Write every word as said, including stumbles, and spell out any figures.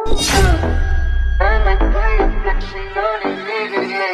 I'm like, why you flexing on it, nigga, yeah.